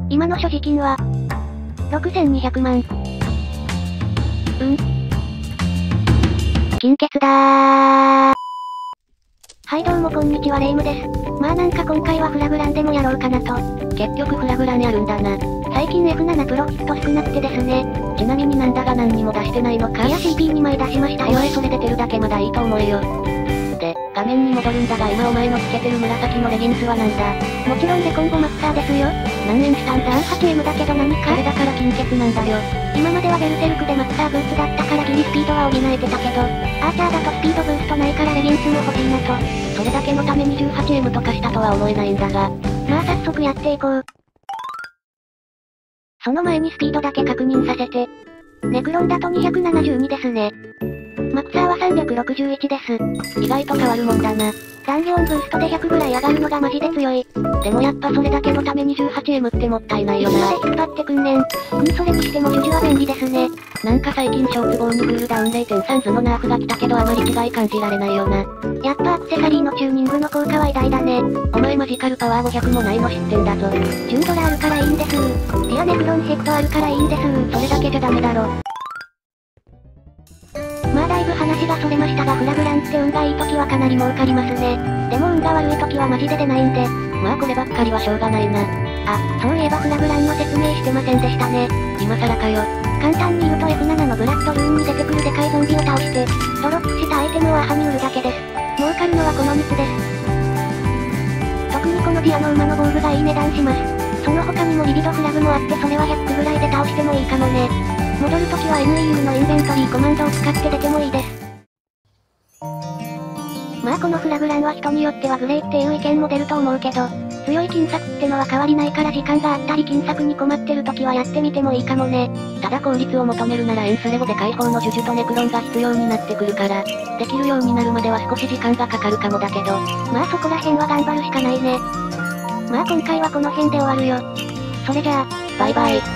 今の所持金は、6200万。金欠だー。はいどうもこんにちはレイムです。まあなんか今回はフラグランでもやろうかなと。 結局フラグランやるんだな。 最近 F7 プロヒット少なくてですね。 ちなみになんだが何にも出してないのか。 いや CP2 枚出しましたよ。 それ出てるだけまだいいと思えよ。で、画面に戻るんだが今お前のつけてる紫のレギンスはなんだ。 もちろんレコンボマスターですよ。 何円したんだ 38M だけど何かそれだから金欠なんだよ。 今まではベルセルクでマスターブーツだったからギリスピードは補えてたけど、アーチャーだとスピードブーストないからレギンスも欲しいなと。 それだけのために 18M とかしたとは思えないんだが。 まあ早速やっていこう。その前にスピードだけ確認させて。ネクロンだと272ですね。マクサーは361です。 意外と変わるもんだな。 残量ブーストで100ぐらい上がるのがマジで強い。 でもやっぱそれだけのために 18M ってもったいないよな。 引っ張ってくんねん。それにしてもジュジュは便利ですね。 なんか最近ショーツボーンにクールダウン 0.3 図のナーフが来たけどあまり違い感じられないよな。 やっぱアクセサリーのチューニングの効果は偉大だね。 お前マジカルパワー500もないの知ってんだぞ。 10ドルあるからいいんですー。ティアネクロンヘクトあるからいいんですー。 それだけじゃダメだろ。 まあだいぶ話がそれましたがフラグランって運がいい時はかなり儲かりますね。でも運が悪い時はマジで出ないんで。 まあこればっかりはしょうがないな。 あ、そういえばフラグランの説明してませんでしたね。 今更かよ。 簡単に言うと F7 のブラッドルーンに出てくるでかいゾンビを倒して、ドロップしたアイテムをアハに売るだけです。儲かるのはこの3つです。特にこのディアの馬の防具がいい値段します。その他にもリビドフラグもあってそれは100ぐらいで倒してもいいかもね。戻るときは NEU のインベントリーコマンドを使って出てもいいです。まあこのフラグランは人によってはグレーっていう意見も出ると思うけど、強い金策ってのは変わりないから時間があったり金策に困ってる時はやってみてもいいかもね。 ただ効率を求めるならエンスレゴで解放のジュジュとネクロンが必要になってくるから、できるようになるまでは少し時間がかかるかもだけど。 まあそこら辺は頑張るしかないね。まあ今回はこの辺で終わるよ。それじゃあ、 バイバイ。